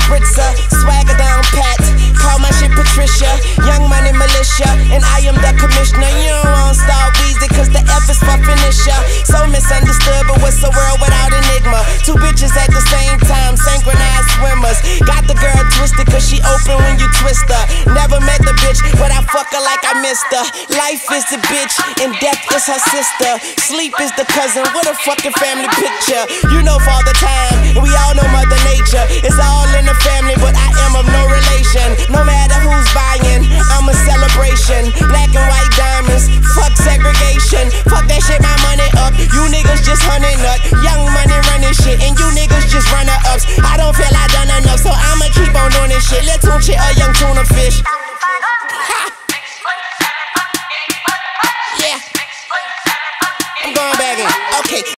spritzer, swagger down pat. Call my shit Patricia, young money militia, and I am the commissioner. You don't want Star Weezy, cause the F is for finisher. So misunderstood, but what's a world without enigma? Two bitches at the same time, synchronized swimmers. Got the girl twisted, cause she open when you twist her. Never met the bitch, but I fuck her like I missed her. Life is the bitch, and death is her sister. Sleep is the cousin, what a fucking family picture. You know Father Time, and we all know Mother Nature. It's all in the family, but I am of no relation. No matter who's buying, I'm a celebration. Black and white diamonds, fuck segregation. Fuck that shit, my money up. You niggas just hunting up. Young money running shit, and you niggas just runner-ups. I don't feel I done enough, so I'ma keep on doing this shit. Let's tune shit, a young tuna fish. Ha! Yeah. I'm going back in. Okay.